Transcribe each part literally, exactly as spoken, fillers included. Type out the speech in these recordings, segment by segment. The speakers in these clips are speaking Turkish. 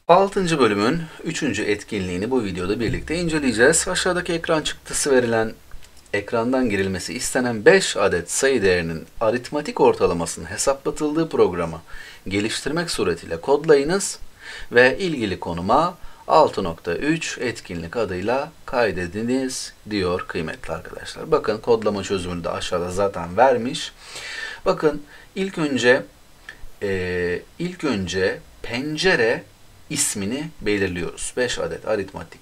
altıncı bölümün üçüncü etkinliğini bu videoda birlikte inceleyeceğiz. Aşağıdaki ekran çıktısı verilen ekrandan girilmesi istenen beş adet sayı değerinin aritmatik ortalamasının hesaplatıldığı programı geliştirmek suretiyle kodlayınız ve ilgili konuma altı nokta üç etkinlik adıyla kaydediniz diyor kıymetli arkadaşlar. Bakın kodlama çözümünü de aşağıda zaten vermiş. Bakın ilk önce e, ilk önce pencere ismini belirliyoruz. beş adet aritmatik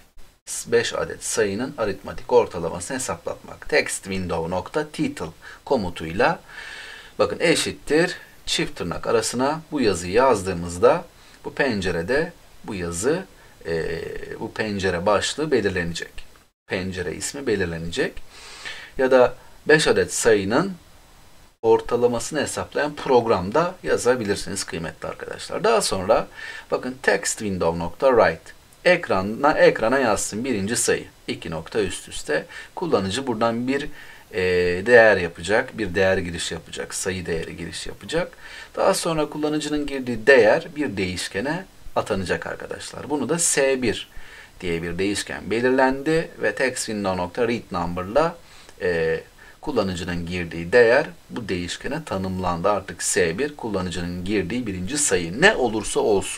beş adet sayının aritmatik ortalamasını hesaplatmak. Text window nokta title komutuyla bakın eşittir çift tırnak arasına bu yazıyı yazdığımızda bu pencerede bu yazı e, bu pencere başlığı belirlenecek. Pencere ismi belirlenecek. Ya da beş adet sayının ortalamasını hesaplayan programda yazabilirsiniz kıymetli arkadaşlar. Daha sonra bakın text window nokta write ekrana ekrana yazsın birinci sayı iki nokta üst üste. Kullanıcı buradan bir e, değer yapacak, bir değer giriş yapacak, sayı değeri giriş yapacak. Daha sonra kullanıcının girdiği değer bir değişkene atanacak arkadaşlar. Bunu da S bir diye bir değişken belirlendi ve text window nokta read number'la e, kullanıcının girdiği değer bu değişkene tanımlandı. Artık S bir kullanıcının girdiği birinci sayı ne olursa olsun.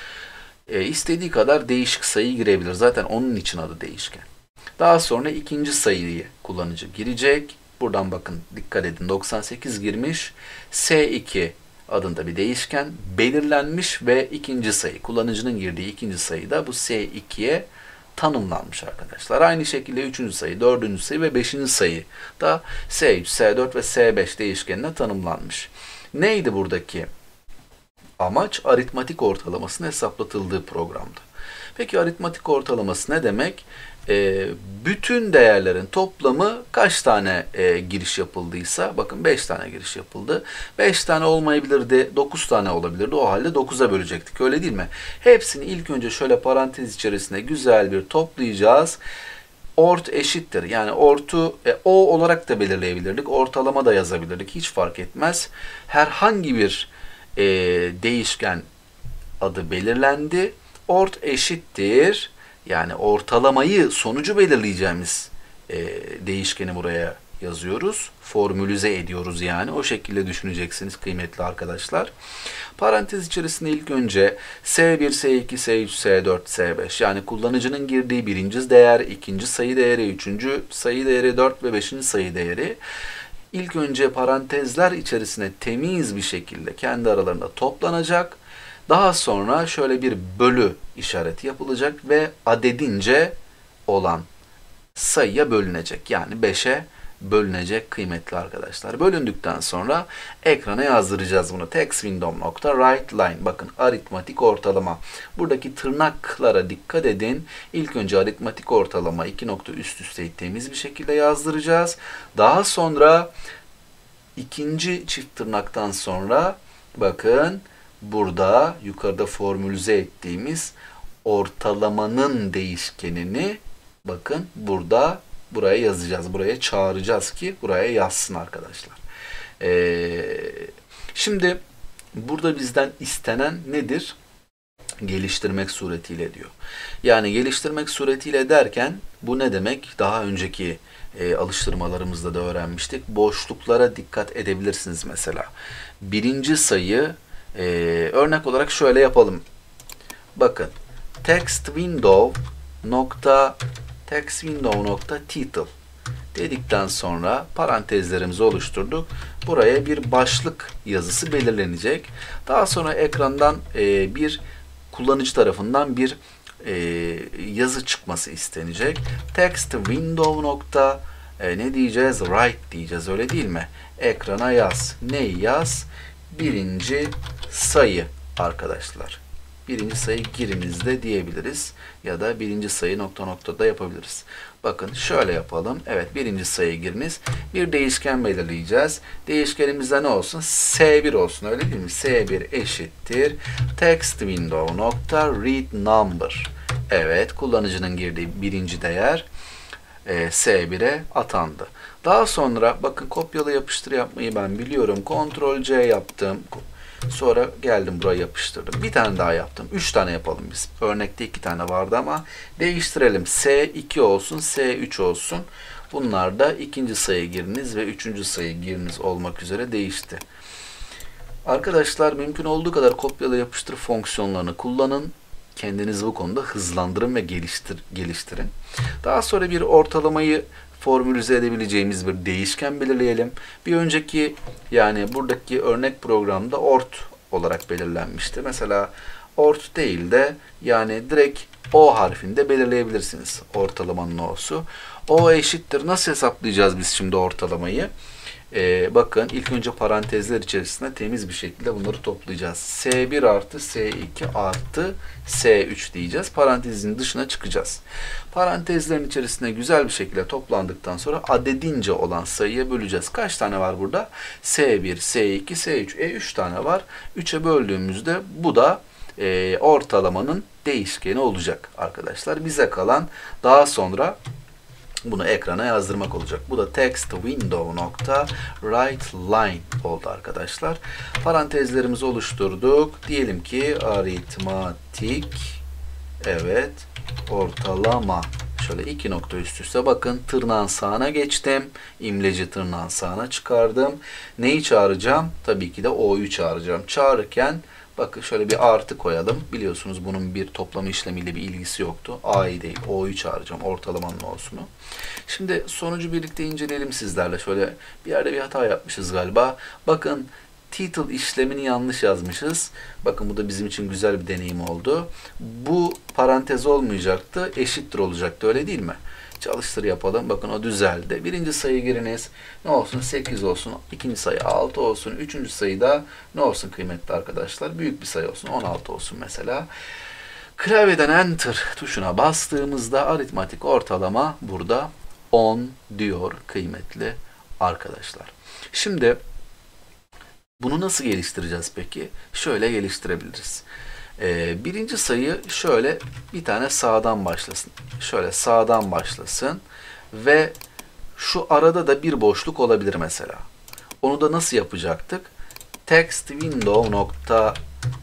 E, istediği kadar değişik sayı girebilir. Zaten onun için adı değişken. Daha sonra ikinci sayıyı kullanıcı girecek. Buradan bakın dikkat edin doksan sekiz girmiş. S iki adında bir değişken belirlenmiş ve ikinci sayı kullanıcının girdiği ikinci sayı da bu S ikiye tanımlanmış arkadaşlar. Aynı şekilde üçüncü sayı, dördüncü sayı ve beşinci sayı da S üç, S dört ve S beş değişkenine tanımlanmış. Neydi buradaki amaç? Aritmatik ortalamasının hesaplatıldığı programdı. Peki aritmatik ortalaması ne demek? E, bütün değerlerin toplamı kaç tane e, giriş yapıldıysa, bakın beş tane giriş yapıldı. beş tane olmayabilirdi, dokuz tane olabilirdi. O halde dokuza bölecektik, öyle değil mi? Hepsini ilk önce şöyle parantez içerisinde güzel bir toplayacağız. Ort eşittir. Yani ortu e, o olarak da belirleyebilirdik. Ortalama da yazabilirdik. Hiç fark etmez. Herhangi bir e, değişken adı belirlendi. Ort eşittir. Yani ortalamayı, sonucu belirleyeceğimiz e, değişkeni buraya yazıyoruz. Formülize ediyoruz yani. O şekilde düşüneceksiniz kıymetli arkadaşlar. Parantez içerisinde ilk önce S bir, S iki, S üç, S dört, S beş yani kullanıcının girdiği birinci değer, ikinci sayı değeri, üçüncü sayı değeri, dört ve beşinci sayı değeri ilk önce parantezler içerisine temiz bir şekilde kendi aralarında toplanacak. Daha sonra şöyle bir bölü işareti yapılacak ve adedince olan sayıya bölünecek. Yani beşe bölünecek kıymetli arkadaşlar. Bölündükten sonra ekrana yazdıracağız bunu. Text window nokta write line. Bakın aritmatik ortalama. Buradaki tırnaklara dikkat edin. İlk önce aritmatik ortalama iki nokta üst üste temiz bir şekilde yazdıracağız. Daha sonra ikinci çift tırnaktan sonra bakın burada yukarıda formülize ettiğimiz ortalamanın değişkenini bakın burada buraya yazacağız. Buraya çağıracağız ki buraya yazsın arkadaşlar. Ee, şimdi burada bizden istenen nedir? Geliştirmek suretiyle diyor. Yani geliştirmek suretiyle derken bu ne demek? Daha önceki e, alıştırmalarımızda da öğrenmiştik. Boşluklara dikkat edebilirsiniz mesela. Birinci sayı e, örnek olarak şöyle yapalım. Bakın text window nokta text window nokta title dedikten sonra parantezlerimizi oluşturduk. Buraya bir başlık yazısı belirlenecek. Daha sonra ekrandan e, bir kullanıcı tarafından bir e, yazı çıkması istenecek. Text window nokta e, ne diyeceğiz? Write diyeceğiz, öyle değil mi? Ekrana yaz. Neyi yaz? Birinci sayı arkadaşlar. Birinci sayı girinizde diyebiliriz. Ya da birinci sayı nokta nokta da yapabiliriz. Bakın şöyle yapalım. Evet, birinci sayı giriniz. Bir değişken belirleyeceğiz. Değişkenimizde ne olsun? S bir olsun, öyle değil mi? S bir eşittir. Text window nokta read number. Evet, kullanıcının girdiği birinci değer e, S bire atandı. Daha sonra bakın kopyala yapıştır yapmayı ben biliyorum. kontrol C yaptım. Sonra geldim buraya yapıştırdım. Bir tane daha yaptım. üç tane yapalım biz. Örnekte iki tane vardı ama değiştirelim. S iki olsun, S üç olsun. Bunlar da ikinci sayı giriniz ve üçüncü sayı giriniz olmak üzere değişti. Arkadaşlar mümkün olduğu kadar kopyala yapıştır fonksiyonlarını kullanın. Kendinizi bu konuda hızlandırın ve geliştir, geliştirin. Daha sonra bir ortalamayı formülize edebileceğimiz bir değişken belirleyelim. Bir önceki yani buradaki örnek programda ort olarak belirlenmişti. Mesela ort değil de yani direkt O harfinde belirleyebilirsiniz ortalamanın O'su. O eşittir. Nasıl hesaplayacağız biz şimdi ortalamayı? Ee, bakın ilk önce parantezler içerisinde temiz bir şekilde bunları toplayacağız. S bir artı S iki artı S üç diyeceğiz. Parantezin dışına çıkacağız. Parantezlerin içerisinde güzel bir şekilde toplandıktan sonra adedince olan sayıya böleceğiz. Kaç tane var burada? S bir, S iki, S üç. E üç tane var. üçe böldüğümüzde bu da e, ortalamanın değişkeni olacak arkadaşlar. Bize kalan daha sonra bunu ekrana yazdırmak olacak. Bu da text window nokta write line oldu arkadaşlar. Parantezlerimizi oluşturduk. Diyelim ki aritmatik evet ortalama. Şöyle iki nokta üst üste bakın. Tırnağın sağına geçtim. İmleci tırnağın sağına çıkardım. Neyi çağıracağım? Tabii ki de O'yu çağıracağım. Çağırırken bakın şöyle bir artı koyalım. Biliyorsunuz bunun bir toplama işlemiyle bir ilgisi yoktu. A'yı değil O'yu çağıracağım. Ortalamanın O'sunu. Şimdi sonucu birlikte inceleyelim sizlerle. Şöyle bir yerde bir hata yapmışız galiba. Bakın title işlemini yanlış yazmışız. Bakın bu da bizim için güzel bir deneyim oldu. Bu parantez olmayacaktı. Eşittir olacaktı. Öyle değil mi? Çalıştır yapalım. Bakın o düzeldi. Birinci sayı giriniz. Ne olsun? sekiz olsun. İkinci sayı altı olsun. Üçüncü sayı da ne olsun kıymetli arkadaşlar? Büyük bir sayı olsun. on altı olsun mesela. Klavyeden Enter tuşuna bastığımızda aritmatik ortalama burada on diyor kıymetli arkadaşlar. Şimdi bunu nasıl geliştireceğiz peki? Şöyle geliştirebiliriz. Ee, birinci sayı şöyle bir tane sağdan başlasın. Şöyle sağdan başlasın ve şu arada da bir boşluk olabilir mesela. Onu da nasıl yapacaktık? Text window nokta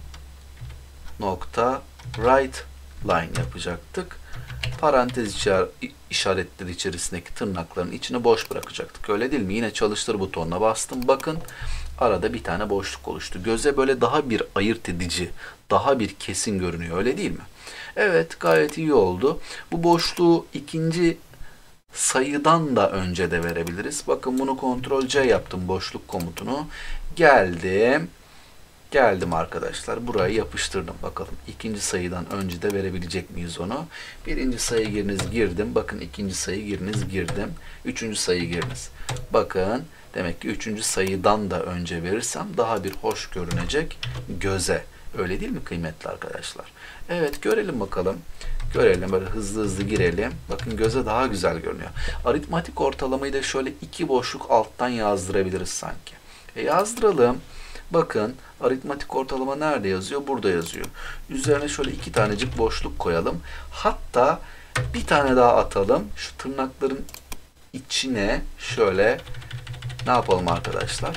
nokta write line yapacaktık. Parantez işaretleri içerisindeki tırnakların içini boş bırakacaktık. Öyle değil mi? Yine çalıştır butonuna bastım. Bakın arada bir tane boşluk oluştu. Göze böyle daha bir ayırt edici, daha bir kesin görünüyor. Öyle değil mi? Evet, gayet iyi oldu. Bu boşluğu ikinci sayıdan da önce de verebiliriz. Bakın bunu kontrol C yaptım boşluk komutunu. Geldim. Geldim arkadaşlar. Burayı yapıştırdım. Bakalım ikinci sayıdan önce de verebilecek miyiz onu? Birinci sayı giriniz girdim. Bakın ikinci sayı giriniz girdim. Üçüncü sayı giriniz. Bakın demek ki üçüncü sayıdan da önce verirsem daha bir hoş görünecek göze. Öyle değil mi kıymetli arkadaşlar? Evet görelim bakalım. Görelim böyle hızlı hızlı girelim. Bakın göze daha güzel görünüyor. Aritmatik ortalamayı da şöyle iki boşluk alttan yazdırabiliriz sanki. E yazdıralım. Bakın aritmatik ortalama nerede yazıyor? Burada yazıyor. Üzerine şöyle iki tanecik boşluk koyalım. Hatta bir tane daha atalım. Şu tırnakların içine şöyle ne yapalım arkadaşlar?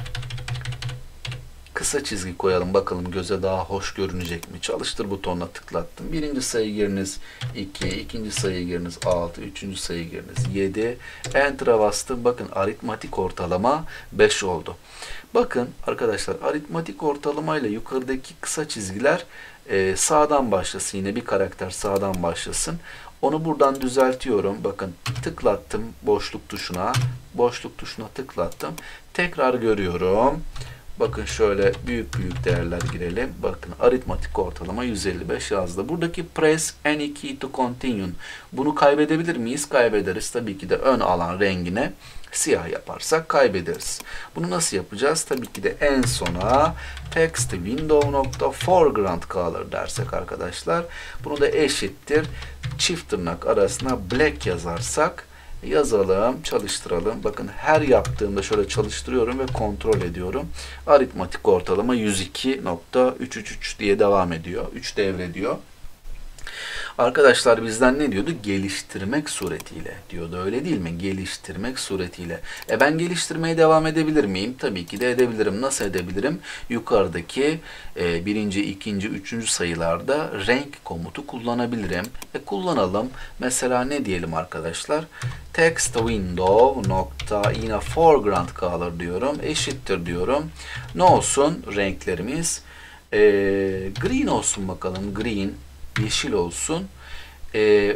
Kısa çizgi koyalım. Bakalım göze daha hoş görünecek mi? Çalıştır butonuna tıklattım. Birinci sayı giriniz iki, ikinci sayı giriniz altı, üçüncü sayı giriniz yedi. Enter'a bastım. Bakın aritmatik ortalama beş oldu. Bakın arkadaşlar aritmatik ortalama ile yukarıdaki kısa çizgiler e, sağdan başlasın. Yine bir karakter sağdan başlasın. Onu buradan düzeltiyorum. Bakın tıklattım boşluk tuşuna. Boşluk tuşuna tıklattım. Tekrar görüyorum. Bakın şöyle büyük büyük değerler girelim. Bakın aritmatik ortalama yüz elli beş yazdı. Buradaki press any key to continue. Bunu kaybedebilir miyiz? Kaybederiz. Tabii ki de ön alan rengine siyah yaparsak kaybederiz. Bunu nasıl yapacağız? Tabii ki de en sona text window nokta foreground color dersek arkadaşlar. Bunu da eşittir. Çift tırnak arasına black yazarsak yazalım, çalıştıralım. Bakın her yaptığımda şöyle çalıştırıyorum ve kontrol ediyorum. Aritmatik ortalama yüz iki nokta üç üç üç diye devam ediyor. üç devrediyor. Arkadaşlar bizden ne diyordu? Geliştirmek suretiyle diyordu, öyle değil mi? Geliştirmek suretiyle. E ben geliştirmeye devam edebilir miyim? Tabii ki de edebilirim. Nasıl edebilirim? Yukarıdaki e, birinci, ikinci, üçüncü sayılarda renk komutu kullanabilirim. E kullanalım. Mesela ne diyelim arkadaşlar? Text window nokta yine foreground color diyorum. Eşittir diyorum. Ne olsun renklerimiz? E, green olsun bakalım. Green. Yeşil olsun. E,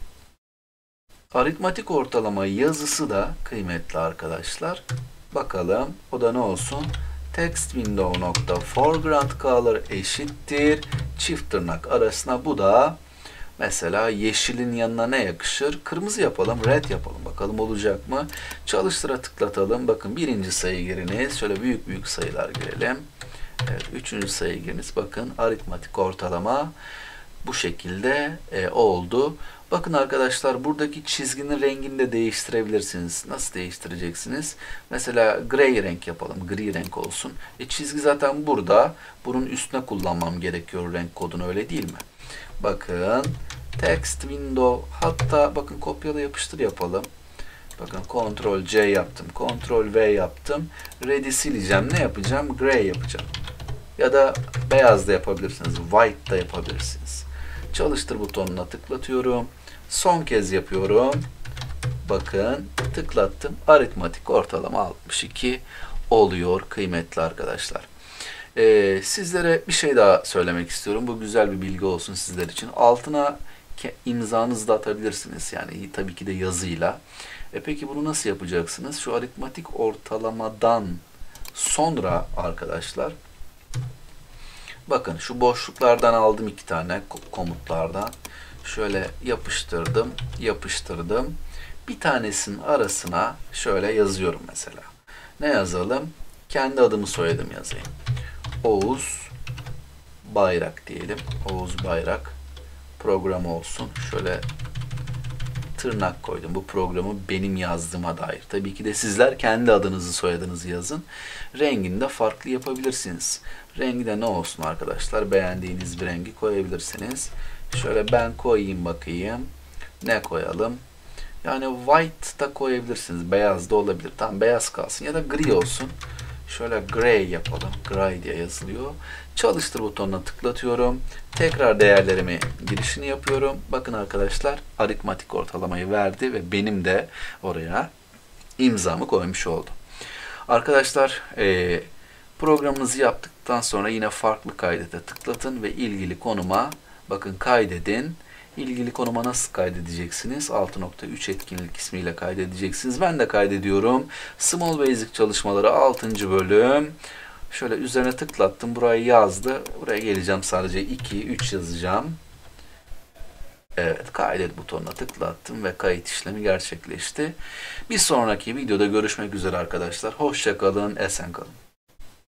aritmatik ortalama yazısı da kıymetli arkadaşlar. Bakalım o da ne olsun? Text window nokta foreground color eşittir. Çift tırnak arasına bu da mesela yeşilin yanına ne yakışır? Kırmızı yapalım, red yapalım. Bakalım olacak mı? Çalıştıra tıklatalım. Bakın birinci sayı giriniz. Şöyle büyük büyük sayılar girelim. Evet, üçüncü sayı giriniz. Bakın aritmatik ortalama bu şekilde e, oldu. Bakın arkadaşlar buradaki çizginin rengini de değiştirebilirsiniz. Nasıl değiştireceksiniz? Mesela gray renk yapalım. Gri renk olsun. E, çizgi zaten burada. Bunun üstüne kullanmam gerekiyor renk kodunu, öyle değil mi? Bakın text window, hatta bakın kopyala yapıştır yapalım. Bakın Ctrl C yaptım. Ctrl V yaptım. Red'i sileceğim. Ne yapacağım? Gray yapacağım. Ya da beyaz da yapabilirsiniz. White da yapabilirsiniz. Çalıştır butonuna tıklatıyorum. Son kez yapıyorum. Bakın tıklattım. Aritmatik ortalama altmış iki oluyor kıymetli arkadaşlar. Ee, sizlere bir şey daha söylemek istiyorum. Bu güzel bir bilgi olsun sizler için. Altına imzanızı da atabilirsiniz. Yani tabii ki de yazıyla. E peki bunu nasıl yapacaksınız? Şu aritmatik ortalamadan sonra arkadaşlar, bakın şu boşluklardan aldım iki tane komutlardan. Şöyle yapıştırdım, yapıştırdım. Bir tanesinin arasına şöyle yazıyorum mesela. Ne yazalım? Kendi adımı soyadım yazayım. Oğuz Bayrak diyelim. Oğuz Bayrak programı olsun. Şöyle tırnak koydum. Bu programı benim yazdığıma dair. Tabii ki de sizler kendi adınızı, soyadınızı yazın. Rengini de farklı yapabilirsiniz. Rengi de ne olsun arkadaşlar? Beğendiğiniz bir rengi koyabilirsiniz. Şöyle ben koyayım bakayım. Ne koyalım? Yani white da koyabilirsiniz. Beyaz da olabilir. Tamam, beyaz kalsın. Ya da gri olsun. Şöyle gray yapalım. Gray diye yazılıyor. Çalıştır butonuna tıklatıyorum. Tekrar değerlerimi girişini yapıyorum. Bakın arkadaşlar aritmatik ortalamayı verdi ve benim de oraya imzamı koymuş oldum. Arkadaşlar e, programımızı yaptıktan sonra yine farklı kaydete tıklatın ve ilgili konuma bakın kaydedin. İlgili konuma nasıl kaydedeceksiniz? altı nokta üç etkinlik ismiyle kaydedeceksiniz. Ben de kaydediyorum. Small Basic çalışmaları altıncı bölüm. Şöyle üzerine tıklattım. Burayı yazdı. Buraya geleceğim. Sadece iki, üç yazacağım. Evet, kaydet butonuna tıklattım ve kayıt işlemi gerçekleşti. Bir sonraki videoda görüşmek üzere arkadaşlar. Hoşça kalın, esen kalın.